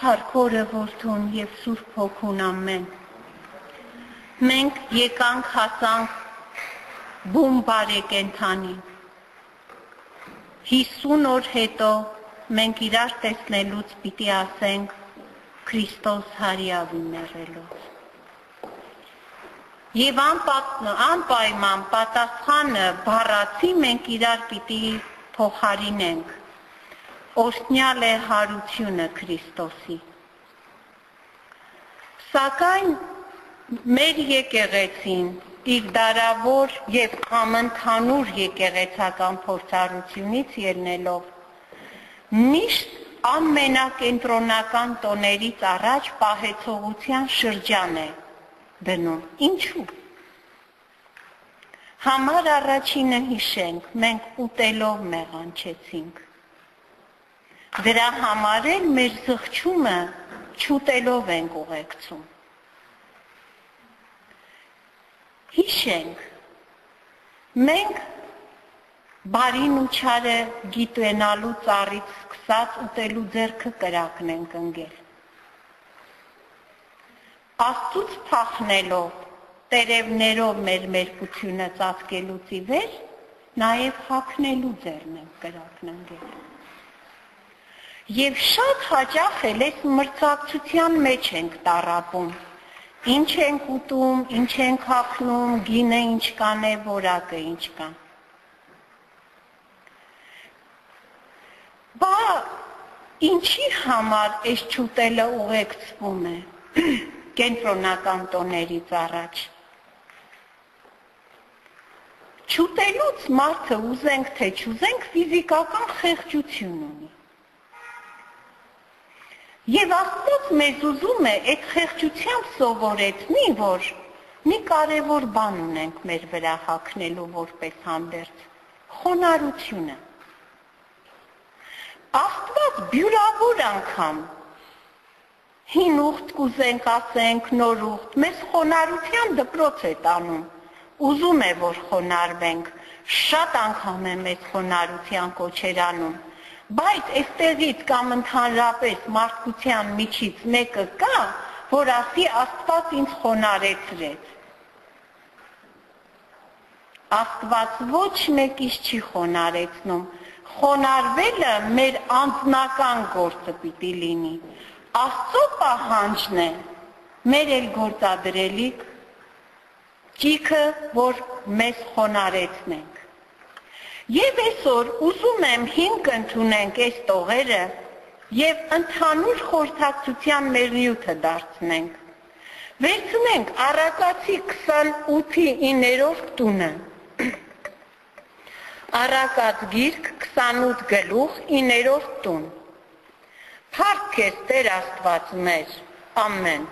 Փառքորը որդուն եւ Սուրբ Հոգուն ամեն։ Մենք եկանք հասանք բուն բարեկենդանի։ 50 օր հետո մենք իրար տեսնելուց պիտի ասենք Քրիստոս հարյավին եղելով։ Եվ անպայման պատասխանը բառացի մենք իրար պիտի փոխարինենք։ Օրհնյալ է հարությունը Քրիստոսի։ Սակայն մեր եկեղեցին իր դարավոր եւ համընդհանուր եկեղեցական փորձառությունից ելնելով միշտ ամենակենտրոնական տոներից առաջ պահեցողության շրջան է դնում։ Ինչու՞։ Համար առաջինը հիշենք, մենք ուտելով մեղանչեցինք։ Դրա համար էլ մեր զղջումը չուտելով ենք ուղեկցում։ Հիշենք, մենք բարին ու չարը գիտենալու ծառից սկսած ուտելու ձեռքը կրակն ենք ընկել։ Աստծուց փախնելով, տերևներով մեր մերկությունը ծածկելուց ի վեր, նաև հագնելու ձեռն ենք կրակն ընկել։ Եվ շատ հաճախ էլ այս մրցակցության մեջ ենք տառապում։ Ինչ ենք ուտում, ինչ ենք հագնում, գինը ինչ կան է, որակը ինչ կան։ Բա ինչի համար այս չուտելը ուղեկցվում է կենտրոնական տոներից առաջ։ Չուտելուց մարդը ուզենք թե չուզենք ֆիզիկական խեղճություն ունի։ Եվ Աստված մեզ ուզում է այդ խեղճությամբ սովորեցնի, որ մի կարևոր բան ունենք մեր վրա հագնելու որպես հանդերձ՝ խոնարհությունը։ Աստված բյուրավոր անգամ հին ուխտ կուզենք ասենք, նոր ուխտ, մեզ խոնարհության դպրոց է տանում, ուզում է, որ խոնարհվենք, շատ անգամ է մեզ խոնարհության կոչեր անում։ Բայց այստեղից կամ ընդհանրապես մարդկության միջից մեկը կա, որ ասի Աստված ինձ խոնարհեցրեց։ Աստված ոչ մեկից չի խոնարհեցնում։ Խոնարհվելը մեր անձնական գործը պիտի լինի։ Աստծո պահանջն է մեր էլ գործադրելիք ճիգը, որ մեզ խոնարհեցնենք։ Եվ այսօր ուզում եմ հիմք ընդունենք այս տողերը եւ ընդհանուր խորհրդակցության մեր նյութը դարձնենք։ Վերցնենք Առակացի 28-ի 9-րդ տունը։ Առակաց գիրք 28 գլուխ 9-րդ տուն։ Փառք քեզ Տեր Աստված մեր։ Ամեն։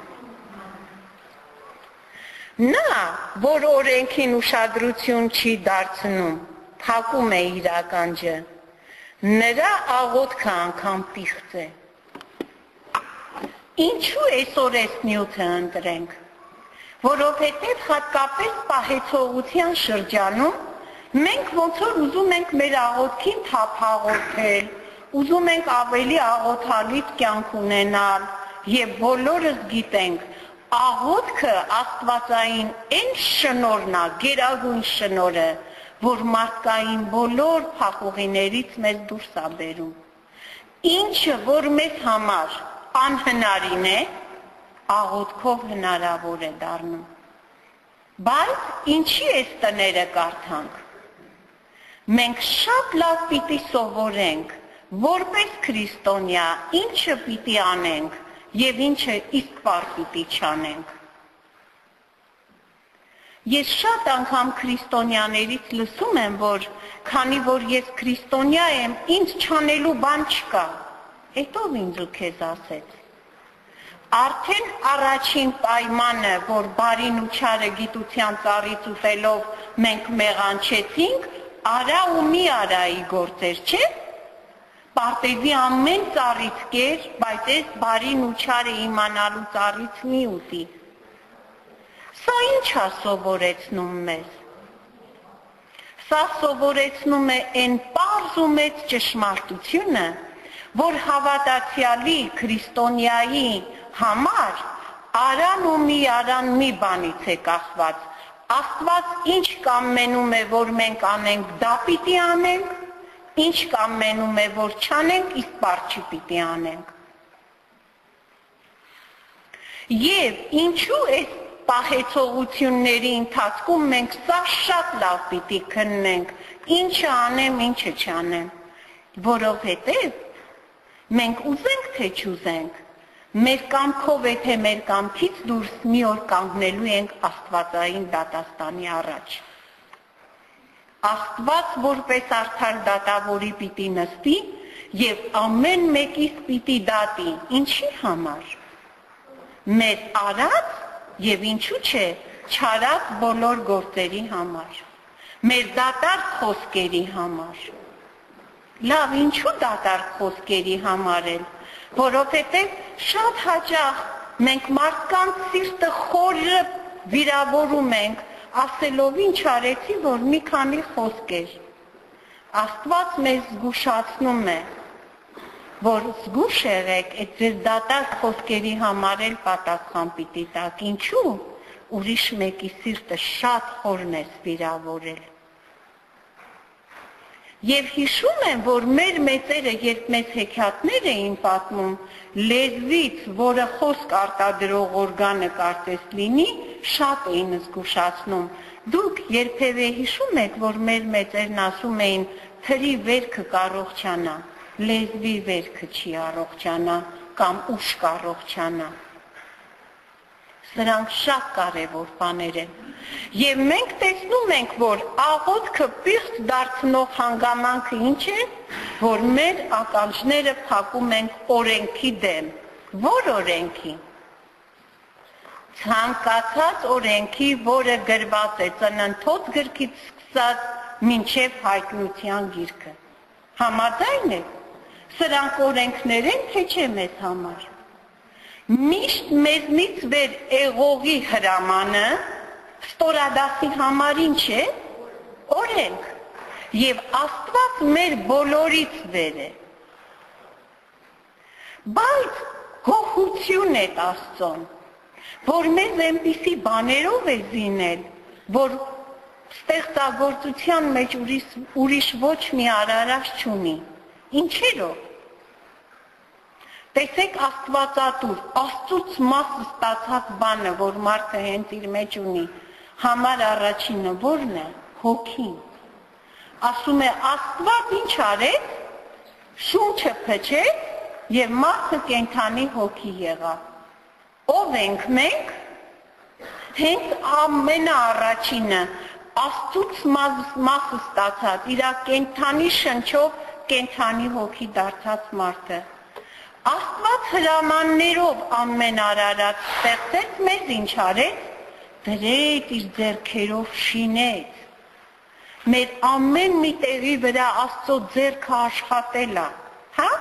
Նա, որ օրենքին ուշադրություն չի դարձնում, փակում է իր ականջը, նրա աղոթքը անգամ պիղծ է։ Ինչու այսօր այս նյութը ընտրենք, որովհետև հատկապես պահեցողության շրջանում մենք ոնց որ ուզում ենք մեր աղոթքին թափ աղոթել, ուզում ենք ավելի աղոթալից կյանք ունենալ եւ բոլորս գիտենք, աղոթքը աստվածային այն շնորհն է, գերագույն շնորհը, որ մարդկային բոլոր փակուղիներից մեզ դուրս է բերում։ Ինչը, որ մեզ համար անհնարին է, աղոթքով հնարավոր է դառնում։ Բայց ինչի այս տները կարդանք։ Մենք շատ լավ պիտի սովորենք, որպես քրիստոնյա, ինչը պիտի անենք եւ ինչը իսկ պար պիտի չանենք։ Ես շատ անգամ քրիստոնյաներից լսում եմ, որ քանի որ ես քրիստոնյա եմ, ինձ չանելու բան չկա։ Էդ ով ինձ ու քեզ ասեց։ Արդեն առաջին պայմանը, որ բարին ու չարը գիտության ծառից ուտելով մենք մեղանչեցինք, արա ու մի արայի գործեր, չէ՞։ Պարտեզի ամեն ծառից կեր, բայց այս բարին ու չարը իմանալու ծառից մի ուտի։ Սա ինչ է սովորեցնում մեզ։ Սա սովորեցնում է այն պարզ ու մեծ ճշմարտությունը, որ հավատացյալի քրիստոնյայի համար արան ու մի արան մի բանից է կախված։ Աստված ինչ կամենում է, որ մենք անենք, դա պիտի անենք, ինչ կամենում է, որ չանենք, իսկ բարձի պիտի անենք։ Եվ ինչու այս պահեցողությունների ընթացքում մենք սա շատ լավ պիտի քննենք, ինչը անեմ, ինչը չանեմ, որովհետև մենք ուզենք, թե չուզենք, մեր կամքով է, թե մեր կամքից դուրս մի օր կանգնելու ենք Աստվածային դատաստանի առաջ։ Աստված որպես արդար դատավորի պիտի նստի եւ ամեն մեկից պիտի դատի, ինչի համար։ Մեր արած եւ ինչու՞ չէ, չարած բոլոր գործերի համար, մեր դատարկ խոսքերի համար։ Լավ, ինչու դատարկ խոսքերի համար էլ, որովհետեւ շատ հաճախ մենք մարդկանց սիրտը խորը վիրավորում ենք, ասելով ինչ արեցի, որ մի քանի խոսք էր։ Աստված մեզ զգուշացնում է, որ զգուշ եղեք, այդ ձեր դատարկ խոսքերի համար էլ պատասխան պիտի տաք, ինչու, ուրիշ մեկի սիրտը շատ խորն է վիրավորել։ Եվ հիշում եմ, որ մեր մեծերը, երբ մեզ հեքիաթներ էին պատմում, լեզվից, որը խոսք արտադրող օրգանը կարծես լինի, շատ էին զգուշացնում։ Դուք երբևէ հիշում եք, որ մեր մեծերն ասում էին, թրի վերքը կառողջանա, լեզվի վերքը չի առողջանա, կամ ուշ կառողջանա։ Սրանք շատ կարևոր բաներ են։ Եվ մենք տեսնում ենք, որ աղոթքը պիղծ դարձնող հանգամանքը ինչ է, որ մեր ականջները փակում ենք օրենքի դեմ։ Որ օրենքի։ Ցանկացած օրենքի, որը գրված է ծննդոց գրքից սկսած մինչև հայտնության գիրքը։ Համաձայն եք։ Սրանք օրենքներ են, թե չէ մեզ համար։ Միշտ մեզնից վեր եղողի հրամանը ստորադասի համար ինչ է, օրենք, և Աստված մեր բոլորից վեր է։ Բայց գոհություն է Աստծուն, որ մեզ այնպիսի բաներով է զինել, որ ստեղծագործության մեջ ուրիշ ոչ մի արարած չունի, ինչերով։ Տեսեք Աստվածատուր, Աստծուց մաս ստացած բանը, որ մարդը հենց իր մեջ ունի, համար առաջինը որն է, հոգին։ Ասում է Աստված ինչ արեց, շունչը փչեց և մարդը կենդանի հոգի եղավ։ Ով ենք մենք, հենց ամենաառաջինը, Աստծուց մաս ստացած, իր կենդանի շնչով կենդանի հոգի դարձած մարդը։ Աստված հրամաններով ամեն արարած ստեղծեց, մեզ ինչ արեց, դրեց իր ձեռքերով շինեց։ Մեր ամեն մի տեղի վրա Աստծո ձեռքը աշխատել է, հա?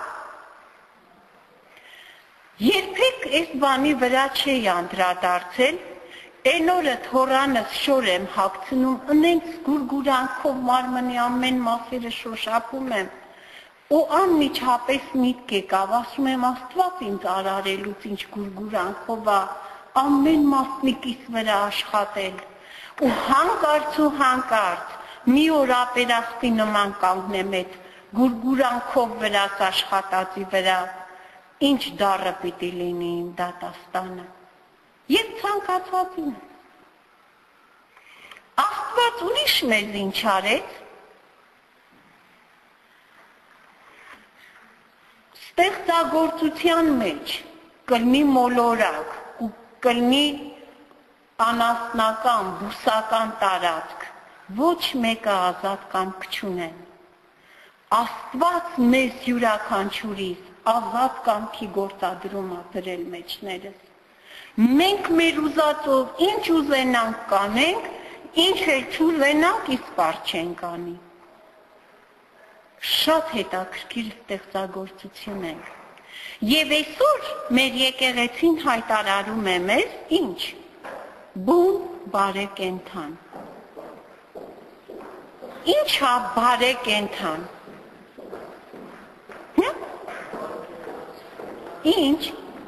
Երբեք այս բանի վրա չէի անդրադարձել, այն օրը թորանս շոր եմ հագցնում, ընենց գուրգուրանքով մարմնի ամեն մասերը շոշափում եմ, ու անմիջապես միտք եկավ, ասում եմ Աստված ինձ արարելուց ինչ գուրգուրանքով է, ամեն մասնիկիս վրա աշխատել, ու հանկարծ մի օր ապերախտի նման կանգնեմ այդ գուրգուրանքով վրաս աշխատածի վրա, ինչ դառը պիտի լինի իմ դատաստանը, և ցանկացածին։ Աստված ուրիշ մեզ ինչ արեց, ստեղծագործության մեջ կլինի մոլորակ ու կլինի անասնական, բուսական տարածք, ոչ մեկը ազատ կամք չունեն։ Աստված մեզ յուրաքանչյուրիս ազատ կամքի գործադրում է դրել մեջներս։ Մենք մեր ուզածով ինչ ուզենանք կանենք, ինչ էլ չուզենանք, իսկ բար չենք անի։ Շատ հետաքրքիր ստեղծագործություն ենք։ Եվ այսօր մեր եկեղեցին հայտարարում է մեզ ինչ։ Բուն բարեկենդան։ Ինչ է բարեկենդան։ Ինչ?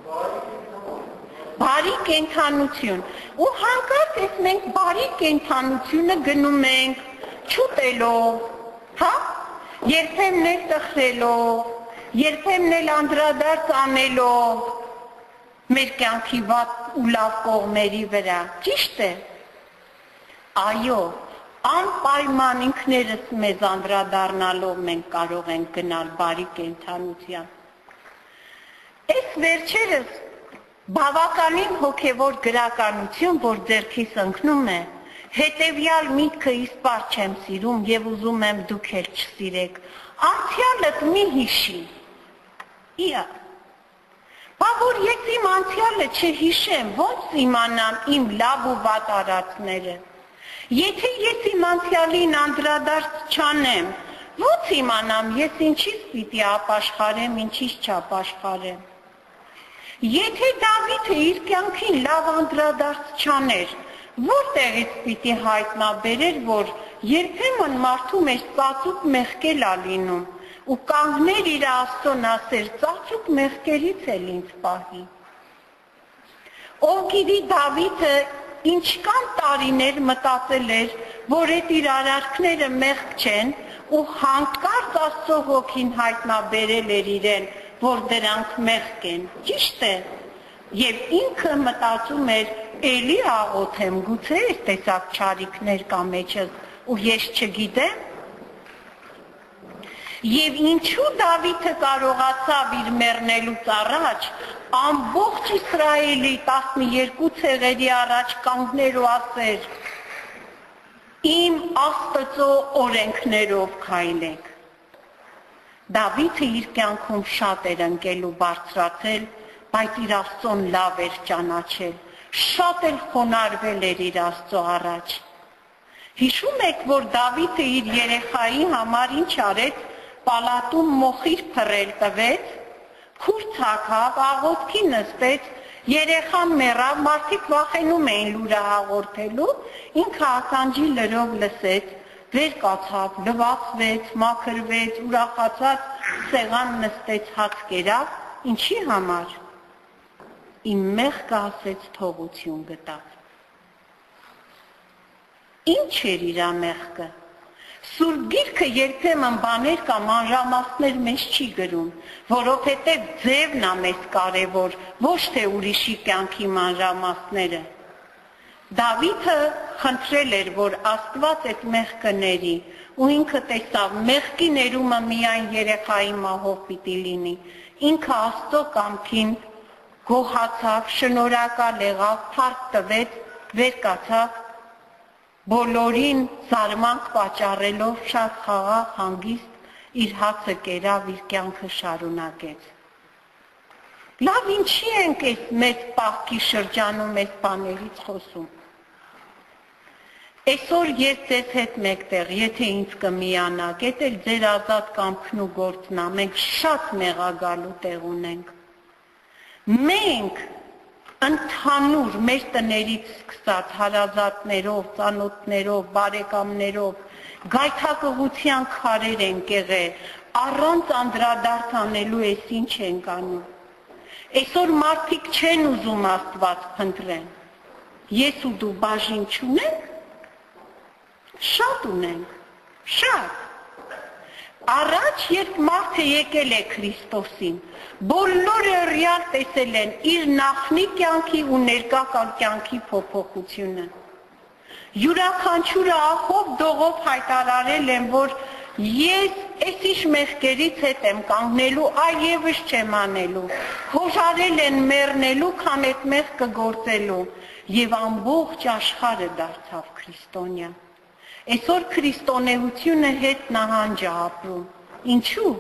Բարի կենդանություն։ Ու հանկարծ ես մենք բարի կենդանությունը գնում ենք չուտելով, հա? Երբեմն էլ տխրելով, երբեմն էլ անդրադարձ անելով մեր կյանքի վատ ու լավ կողմերի վրա, ճիշտ է։ Այո, անպայման ինքներս մեզ անդրադառնալով մենք կարող ենք գնալ բարի կենդանության։ Այս վերջերս բավականին հոգևոր գրականություն, որ ձեռքիս ընկնում է, հետևյալ միտքը իսպար չեմ սիրում և ուզում եմ դուք էլ չսիրեք, անցյալդ մի հիշի, իա, բա որ ես իմ անցյալը չհիշեմ, ոնց իմանամ իմ լավ ու վատ արածները, եթե ես իմ անցյալին անդրադարձ չանեմ, ոնց իմանամ ես ինչից պիտի ապաշխարեմ, ինչից չապաշխարեմ, եթե Դավիթը իր կյանքին լավ անդրադարձ չաներ, որտեղից պիտի հայտնաբերեր, որ երբեմն մարդու մեջ ծածուկ մեղքեր ա լինում ու կանգներ իր Աստծուն ասեր, ծածուկ մեղքերից էլ ինձ պահի։ Ով գիտի Դավիթը ինչքան տարիներ մտածել էր, որ այդ իր արարքները մեղք չեն ու հանկարծ Աստծո հոգին հայտնաբերել էր իրեն, որ դրանք մեղք են, ճիշտ է, և ինքը մտածում էր, էլի աղոթեմ, գուցե այս տեսակ չարիքներ կա մեջս ու ես չգիտեմ, և ինչու Դավիթը կարողացավ իր մեռնելուց առաջ ամբողջ Իսրայելի 12 ցեղերի առաջ կանգներ ու ասեր, իմ Աստծո օրենքներով քայլեք։ Դավիթը իր կյանքում շատ էր ընկել ու բարձրացել, բայց իր Աստծուն լավ էր ճանաչել, շատ էլ խոնարհվել էր իր Աստծո առաջ։ Հիշում եք, որ Դավիթը իր երեխայի համար ինչ արեց, պալատում մոխիր փռել տվեց, քուր ցակավ, աղոթքի նստեց, երեխան մեռավ, մարդիկ վախենում էին լուրը հաղորդելու, ինքը ականջի լրով լսեց, վեր կացավ, լվացվեց, մաքրվեց, ուրախացած սեղան նստեց, հաց կերավ, ինչի համար։ Իմ մեղքը ասեց թողություն գտավ։ Ինչ էր իր մեղքը։ Սուրբ Գիրքը երբեմն բաներ կամ մանրամասներ մեզ չի գրում, որովհետև ձևն է մեզ կարևոր, ոչ թե ուրիշի կյանքի մանրամասները։ Դավիթը խնդրել էր, որ Աստված այդ մեղքը ների, ու ինքը տեսավ, մեղքի ներումը միայն երեխայի մահով պիտի լինի։ Ինքը Աստծո կամքին գոհացավ, շնորհակալ եղավ, փառք տվեց, վեր կացավ, բոլորին զարմանք պատճառելով շատ խաղաղ, հանգիստ իր հացը կերավ, իր կյանքը շարունակեց։ Լավ, ինչի ենք այս մեծ պահքի շրջանում այս բաներից խոսում։ Այսօր ես ձեզ հետ մեկտեղ, եթե ինձ կմիանաք, էդ էլ ձեր ազատ կամքն ու գործն ա, մենք շատ մեղագալու տեղ ունենք։ Մենք ընդհանուր մեր տներից սկսած հարազատներով, ծանոթներով, բարեկամներով, գայթակղության քարեր ենք եղել, առանց անդրադարձ անելու էս ինչ ենք անում։ Այսօր մարդիկ չեն ուզում Աստված փնտրեն։ Ես ու դու բաժին չունենք, շատ ունենք, շատ։ Առաջ, երբ մարդը եկել է Քրիստոսին, բոլորը ռեալ տեսել են իր նախնի կյանքի ու ներկա կյանքի փոփոխությունը։ Յուրաքանչյուրը ախով դողով հայտարարել են, որ ես այսիշ մեղքերից հետ եմ կանգնելու, այևս չեմ անելու, հոժարել են մեռնելու, քան այդ մեղքը գործելու, և ամբողջ աշխարհը դարձավ քրիստոնյա։ Այսօր քրիստոնեությունը հետ նահանջ է ապրում։ Ինչու՞։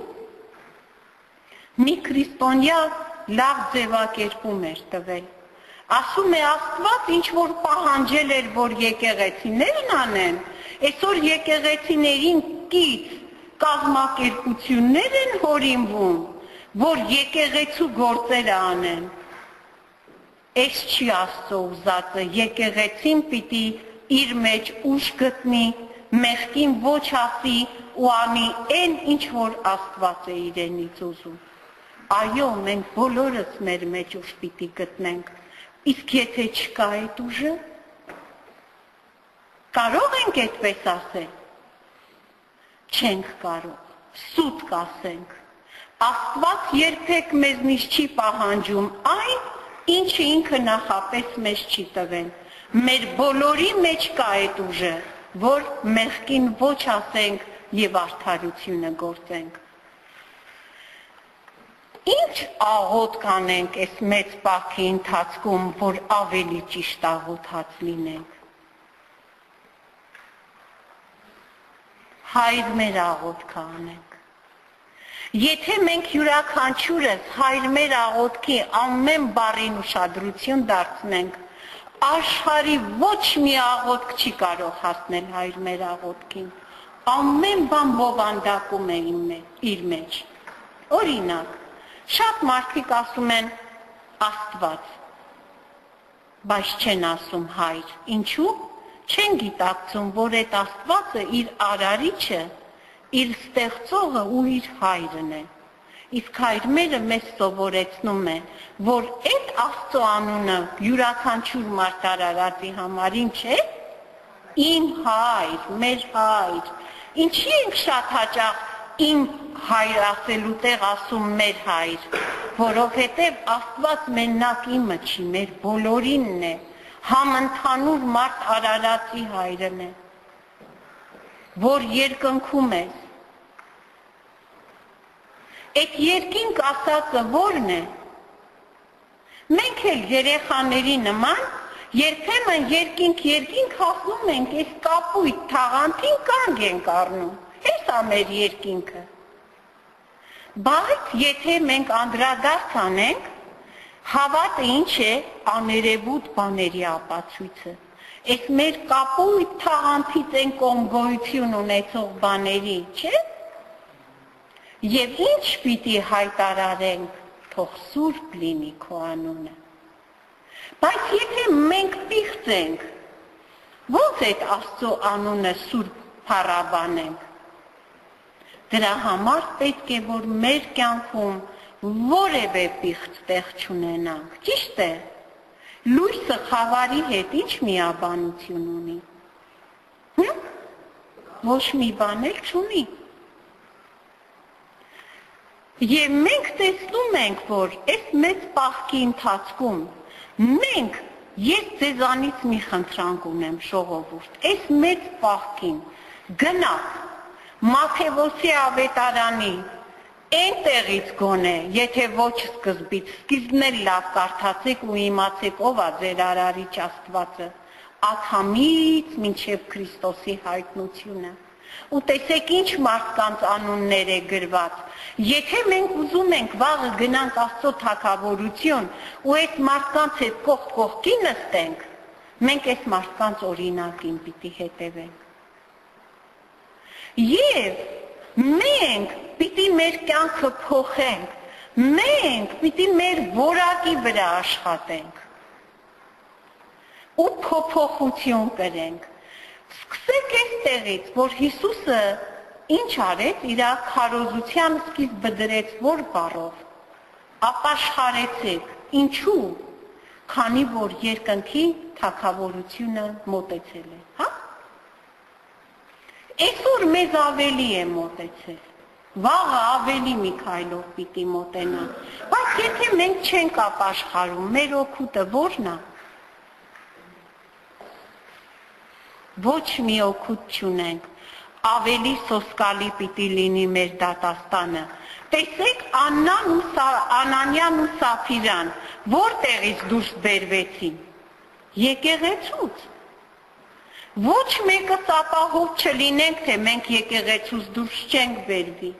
Մի քրիստոնյա լավ ձևակերպում էր տվել։ Ասում է Աստված ինչ որ պահանջել էր, որ եկեղեցիներն անեն, այսօր եկեղեցիներին կից կազմակերպություններ են հորինվում, որ եկեղեցու գործերը անեն։ Այս չի Աստծո ուզածը, եկեղեցին պիտի իր մեջ ուժ գտնի, մեղքին ոչ ասի ու անի այն, ինչ որ Աստված է իրենից ուզում։ Այո, մենք բոլորս մեր մեջ ուժ պիտի գտնենք, իսկ եթե չկա այդ ուժը, կարող ենք այդպես ասել, չենք կարող, սուտ կասենք, Աստված երբեք մեզնից չի պահանջում այն, ինչը ինքը նախապես մեզ չի տվել, մեր բոլորի մեջ կա այդ ուժը, որ մեղքին ոչ ասենք և արդարությունը գործենք, Ինչ աղոտ կանենք այս մեծ պահքի ընթացքում, որ ավելի ճիշտ աղոթած լինենք։ Հայր մեր աղոթքը անենք։ Եթե մենք յուրաքանչյուրս հայր մեր աղոթքի ամեն բառին ուշադրություն դարձնենք, աշխարհի ոչ մի աղոթք չի կարող հասնել հայր մեր աղոթքին։ Ամեն բան բովանդակում է իր մեջ։ Օրինակ, Շատ մարդիկ ասում են Աստված, բայց չեն ասում հայր, ինչու? Չեն գիտակցում, որ այդ Աստվածը իր արարիչը, իր ստեղծողը ու իր հայրն է։ Իսկ հայրմերը մեզ սովորեցնում է, որ այդ Աստծո անունը յուրաքանչյուր մարդ արարածի համար ինչ է? Իմ հայր, մեր հայր։ Ինչի ենք շատ հաճախ իմ հայր ասելու տեղ ասում մեր հայր, որովհետև Աստված մենակ իմը չի, մեր բոլորինն է, համընդհանուր մարդ արարածի հայրն է, որ երկնքում է։ Այդ երկինք ասածը որն է։ Մենք էլ երեխաների նման երբեմն երկինք ասում ենք, այս կապույտ թաղանթին կանգ ենք առնում։ Այս է մեր երկինքը։ Բայց եթե մենք անդրադարձ անենք, հավատը ինչ է աներևույթ բաների ապացույցը։ Այս մեր կապույտ թաղանթից են կողմ գոյություն ունեցող բաների, չէ՞։ Եվ ինչ պիտի հայտարարենք, թող սուրբ լինի քո անունը։ Բայց եթե մենք պիղծենք, ո՞նց այդ Աստծո անունը սուրբ փառաբանենք։ Դրա համար պետք է, որ մեր կյանքում որևէ պիղծ տեղ չունենանք, ճիշտ է։ Լույսը խավարի հետ ինչ միաբանություն ունի։ Ոչ մի բան էլ չունի։ Եվ մենք տեսնում ենք, որ այս մեծ պահքի ընթացքում մենք, ես ձեզանից մի խնդրանք ունեմ, ժողովուրդ, այս մեծ պահքին գնաք Մատթեոսի ավետարանի այնտեղից գոնե, եթե ոչ սկզբից, սկիզբն էլ լավ կարդացեք ու իմացեք ով է ձեր արարիչ Աստվածը, Ադամից մինչև Քրիստոսի հայտնությունը։ Ու տեսեք ինչ մարդկանց անուններ է գրված։ Եթե մենք ուզում ենք վաղը գնանք Աստծո թագավորություն ու այս մարդկանց հետ կողք կողքի նստենք, մենք այս մարդկանց օրինակին պիտի հետևենք։ Եվ մենք պիտի մեր կյանքը փոխենք, մենք պիտի մեր որակի վրա աշխատենք ու փոփոխություն կրենք։ Սկսեք այստեղից, որ Հիսուսը ինչ արեց, իր քարոզության սկիզբը դրեց որ բառով, ապաշխարեցեք, ինչու, քանի որ երկնքի թագավորությունը մոտեցել է, հա? Այսօր մեզ ավելի է մոտեցել, վաղը ավելի մի քայլով պիտի մոտենա, բայց եթե մենք չենք ապաշխարում, մեր օգուտը որն է? Ոչ մի օգուտ չունենք, ավելի սոսկալի պիտի լինի մեր դատաստանը։ Տեսեք Անանյան ու Սափիրան, որտեղից դուրս բերվեցին, եկեղեցուց։ Ոչ մեկս ապահով չլինենք, թե մենք եկեղեցուց դուրս չենք բերվի։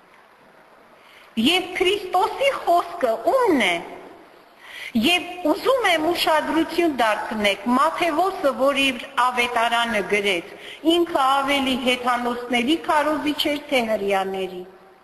Եվ Քրիստոսի խոսքը ումն է, Եվ ուզում եմ ուշադրություն դարձնեք, Մատթեոսը, որ իր ավետարանը գրեց, ինքը ավելի հեթանոսների քարոզիչ էր, թե հրեաների։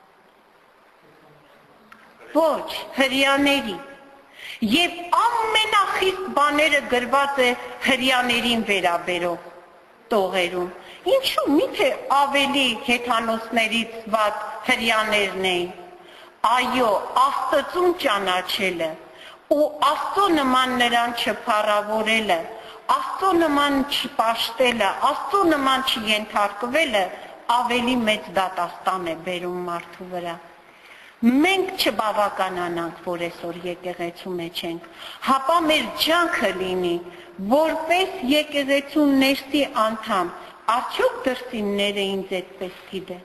Ոչ, հրեաների։ Եվ ամենախիստ բաները գրված է հրեաներին վերաբերող տողերում։ Ինչու՞ միթե ավելի հեթանոսներից վատ հրեաներն էին։ այո, Աստծուն ճանաչելը ու Աստծո նման նրան չփառավորելը, Աստծո նման չպաշտելը, Աստծո նման չենթարկվելը ավելի մեծ դատաստան է բերում մարդու վրա։ Մենք չբավականանանք, որ այսօր եկեղեցու մեջ ենք, հապա մեր ջանքը լինի, որպես եկեղեցու ներսի անդամ, արդյոք դրսինները ինձ այդպես գիտեն։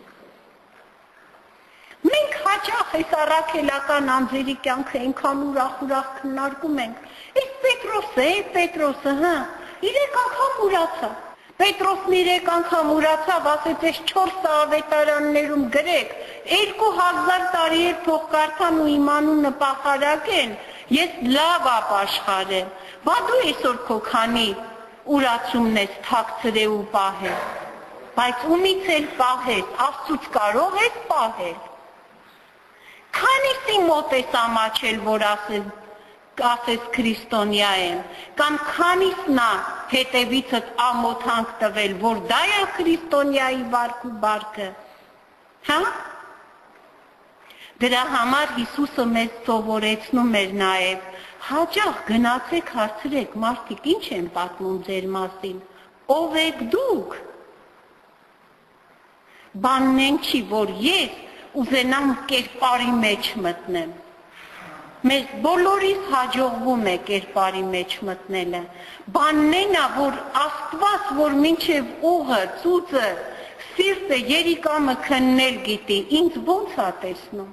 Մենք հաճախ այս առաքելական անձերի կյանքը այնքան ուրախ քննարկում ենք։ Այս Պետրոսը, հա, 3 անգամ ուրացավ։ Պետրոսն 3 անգամ ուրացավ, ասեց այս 4 ավետարաններում գրեք, 2000 տարի էր թող կարդան ու իմանուն նպահարակեն, ես լավ ապաշխարեմ։ Բա դու այսօր քո քանի ուրացումն ես թաքցրել ու պահել, բայց ումից էլ պահես, Աստծուց կարող ես պահել։ Քանիսի մոտ ես ամաչել, որ ասես քրիստոնյա եմ, կամ քանիսնա հետևիցդ ամոթանք տվել, որ դա է քրիստոնյայի վարք ու բարգը, հա? Դրա համար Հիսուսը մեզ սովորեցնում էր նաև, հաճախ գնացեք հարցրեք, մարդիկ ինչ են պատմում ձեր մասին, ով եք դուք։ Բանն են չի, որ ես ուզենամ կերպարի մեջ մտնեմ։ Մեզ բոլորիս հաջողվում է կերպարի մեջ մտնելը։ Բանն էնա, որ Աստված, որ մինչև ուղը, ծուծը, սիրտը, երիկամը քննել գիտի, ինձ ո՞նց է տեսնում։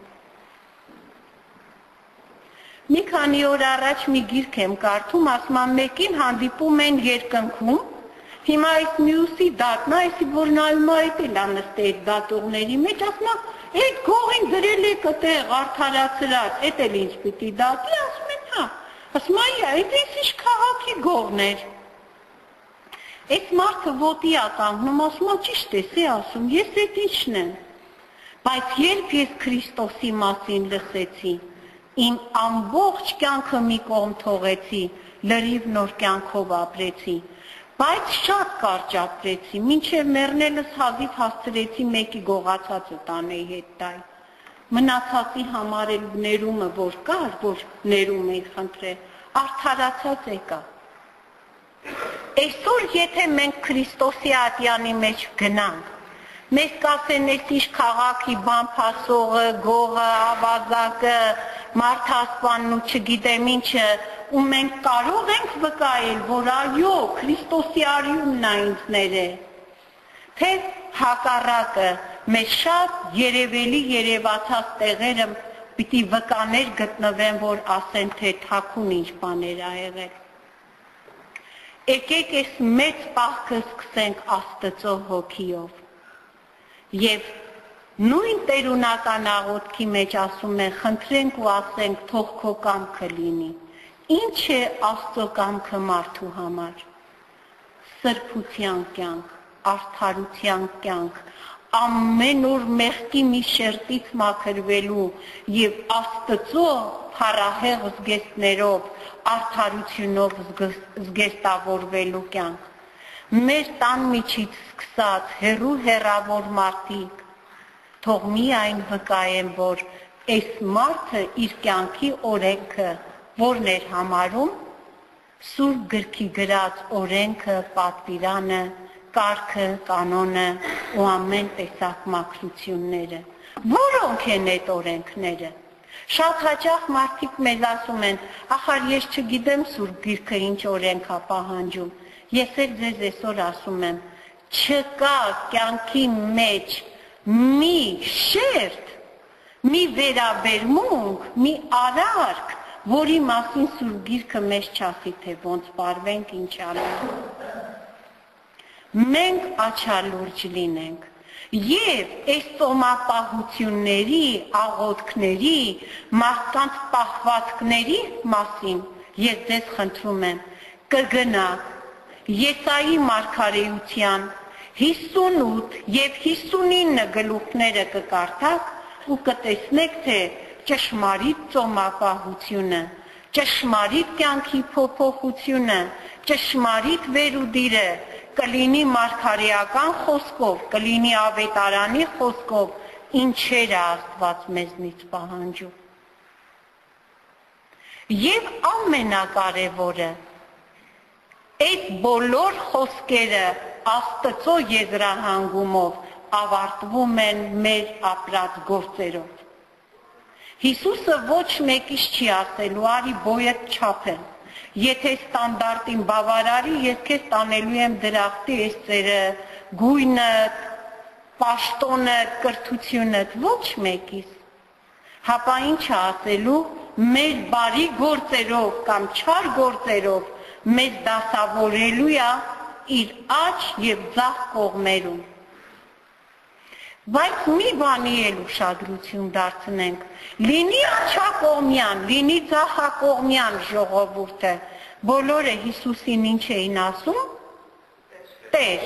Մի քանի օր առաջ մի գիրք եմ կարդում, ասում եմ մեկին հանդիպում են երկնքում, հիմա այս մյուսի դատն է, այսի որ նայում է այդ էլ անստե այդ դատողների մեջ, ասում եմ այդ գողին գրել եք այդտեղ արդարացրած, այդ էլ ինչ պիտի դատի, ասում են հա, ասում այ այդ ինչ քաղաքի գողն էր։ Այս մարդը ոտի է կանգնում, ասում է ճիշտ ես, ասում ես այդ ինչն եմ, բայց երբ ես Քրիստոսի մասին լսեցի, իմ ամբողջ կյանքը մի կողմ թողեցի, լրիվ նոր կյանքով ապրեցի, բայց շատ կարճ ապրեցի, մինչև մեռնելս հազիվ հասցրեցի մեկի գողացածը տանեի հետ տայ։ Մնացածի համար էլ ներումը որ կար, որ ներում եք խնդրել, արդարացած եկա։ Այսօր եթե մենք Քրիստոսի ատյանի մեջ գնանք, մեզ կասեն այս ինչ քաղաքի բամփասողը, գողը, ավազակը, մարդասպանն ու չգիտեմ ինչը, ու մենք կարող ենք վկայել, որ այո, Քրիստոսի արյունն է ինձ ներել, թե հակառակը, մեզ շատ երևելի երևացած տեղերը պիտի վկաներ գտնվեն, որ ասեն, թե թաքուն ինչ բաներ ա եղել։ Եկեք այս մեծ պահքը սկսենք Աստծո հոգիով։ Եվ նույն տերունական աղոթքի մեջ ասում են, խնդրենք ու ասենք, թող քո կամքը լինի։ Ինչ է Աստծո կամքը մարդու համար։ Սրբության կյանք, արդարության կյանք, ամեն օր մեղքի մի շերտից մաքրվելու եւ Աստծո փառահեղ զգեստներով, արդարությունով զգեստավորվելու կյանք։ Մեր տան միջից սկսած հեռու հեռավոր մարդիկ թող միայն վկայեն, որ այս մարդը իր կյանքի օրենքը որն էր համարում, Սուրբ գրքի գրած օրենքը, պատվիրանը, կարգը, կանոնը ու ամեն տեսակ մաքրությունները։ Որոնք են այդ օրենքները։ Շատ հաճախ մարդիկ մեզ ասում են, ախար ես չգիտեմ Սուրբ գիրքը ինչ օրենք է պահանջում։ Ես էլ ձեզ այսօր ասում եմ, չկա կյանքի մեջ մի շերտ, մի վերաբերմունք, մի արարք, որի մասին Սուրբ գիրքը մեզ չասի, թե ոնց պարվենք, ինչ անենք։ Մենք աչալուրջ լինենք եւ այս ծոմապահությունների, աղոթքների, մարդկանց պահվածքների մասին ես ձեզ խնդրում եմ, կգնաք Եսայի մարգարեության 58 եւ 59 գլուխները կկարդաք ու կտեսնեք, թե ճշմարիտ ծոմապահությունը, ճշմարիտ կյանքի փոփոխությունը, ճշմարիտ վերուդիրը կլինի մարգարեական խոսքով, կլինի ավետարանի խոսքով, ինչեր է Աստված մեզնից պահանջում։ Եվ ամենակարևորը, այդ բոլոր խոսքերը Աստծո եզրահանգումով ավարտվում են մեր ապրած գործերով։ Հիսուսը ոչ մեկից չի ասելու, արի բոյդ չափել, եթե ստանդարտին բավարարի, ես քեզ տանելու եմ դրախտի էսերը, գույնը, պաշտոնը, կրթությունը, ոչ մեկից։ Հապա ինչ է ասելու, մեր բարի գործերով կամ չար գործերով մեզ դասավորելու է իր աջ և ձախ կողմերում։ Բայց մի բանի էլ ուշադրություն դարձնենք, լինի աջակողմյան, լինի ձախակողմյան ժողովուրդը, բոլորը Հիսուսին ինչ էին ասում, Տեր,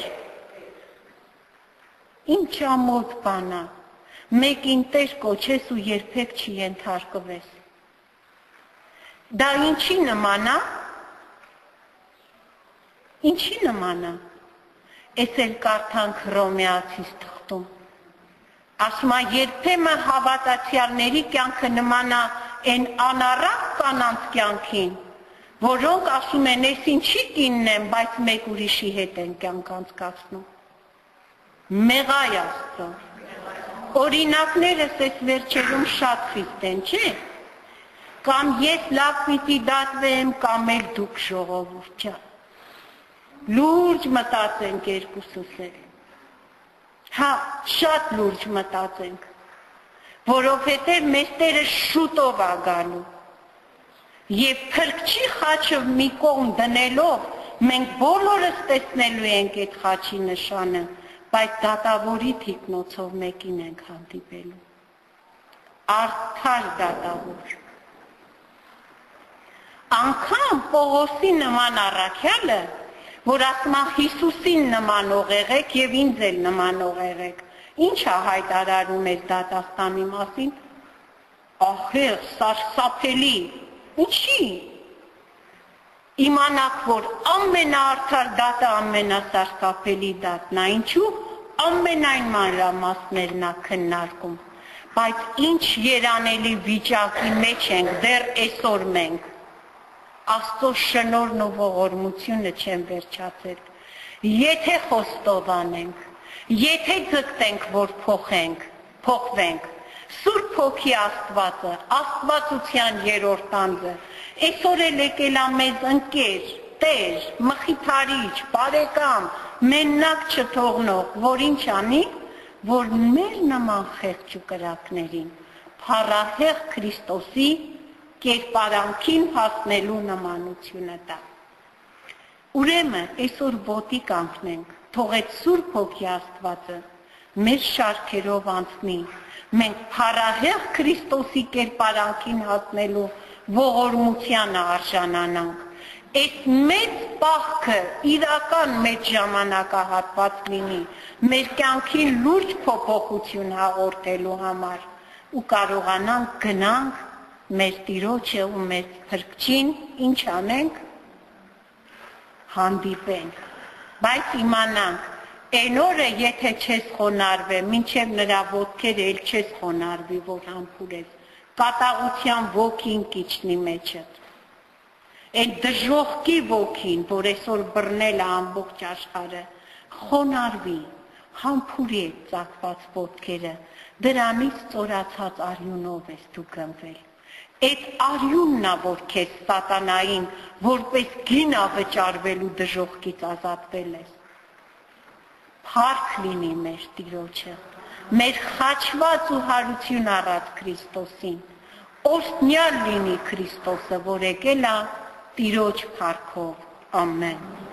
ինչ ամոթ բան է, մեկին Տեր կոչես ու երբեք չի ենթարկվես։ Դա ինչի նման է, ինչի նման է, էս էլ կարդանք Հռոմեացիս թղթում, ասում է երբեմն հավատացյալների կյանքը նման է այն անառակ կանանց կյանքին, որոնք ասում են, ես ինչի կինն եմ, բայց մեկ ուրիշի հետ են կյանք անցկացնում։ Մեղայ Աստծո։ Օրինակներս այս վերջերում շատ խիստ են, չէ՞։ Կամ ես լավ պիտի դատվեմ, կամ էլ դուք ժողովուրդ ջան։ Լուրջ մտածենք երկուսս էլ։ Հա, շատ լուրջ մտածենք, որովհետև մեզ Տերը շուտով է գալու։ Եվ փրկչի խաչը մի կողմ դնելով, մենք բոլորս տեսնելու ենք այդ խաչի նշանը, բայց դատավորի թիկնոցով մեկին ենք հանդիպելու։ Արդար դատավոր։ Անգամ Պողոսի նման առաքյալը, որ ասում է Հիսուսին նմանող եղեք եւ ինձ էլ նմանող եղեք, ինչ է հայտարարում այս դատաստանի մասին, ահեղ, սարսափելի, ինչի։ Իմանաք, որ ամենաարդար դատը ամենասարսափելի դատն է, ինչու ամենայն մանրամասներն է քննարկում, բայց ինչ երանելի վիճակի մեջ ենք դեռ այսօր մենք, Աստծո շնորհն ու ողորմությունը չեն վերջացել, եթե խոստովանենք, եթե ձգտենք, որ փոխվենք, Սուրբ Հոգի Աստվածը, Աստվածության երրորդ անձը, այսօր էլ եկել է մեզ ընկեր, Տեր, մխիթարիչ, բարեկամ, մենակ չթողնող, որ ինչ անի, որ մեր նման խեղճ ու կրակներին փառահեղ Քրիստոսի կերպարանքին հասնելու նմանությունը տա։ Ուրեմն այսօր ոտի կանգնենք, թող այդ Սուրբ Հոգի Աստվածը մեր շարքերով անցնի, մենք փառահեղ Քրիստոսի կերպարանքին հասնելու ողորմությանը արժանանանք։ Այս մեծ պահքը իրական մեծ ժամանակահատված լինի, մեր կյանքին լուրջ փոփոխություն հաղորդելու համար ու կարողանանք գնանք մեր Տիրոջը ու մեր Փրկչին ինչ անենք, հանդիպենք, բայց իմանանք, այն օրը եթե չես խոնարհվե, մինչև նրա ոտքերը էլ չես խոնարհվի, որ համբուրես, կատաղության ոգին կիջնի մեջդ, այն դժոխքի ոգին, որ այսօր բռնել է ամբողջ աշխարհը, խոնարհվի, համբուրի այդ ծակված ոտքերը, դրանից ծորացած արյունով ես դու գնվել։ Այդ արյունն է, որ քեզ սատանային, որպես գինա վճարվելու դժոխքից ազատվել ես։ Փառք լինի մեր Տիրոջը, մեր խաչված ու հարություն առած Քրիստոսին, օրհնյալ լինի Քրիստոսը, որ եկել է Տիրոջ փառքով, ամեն։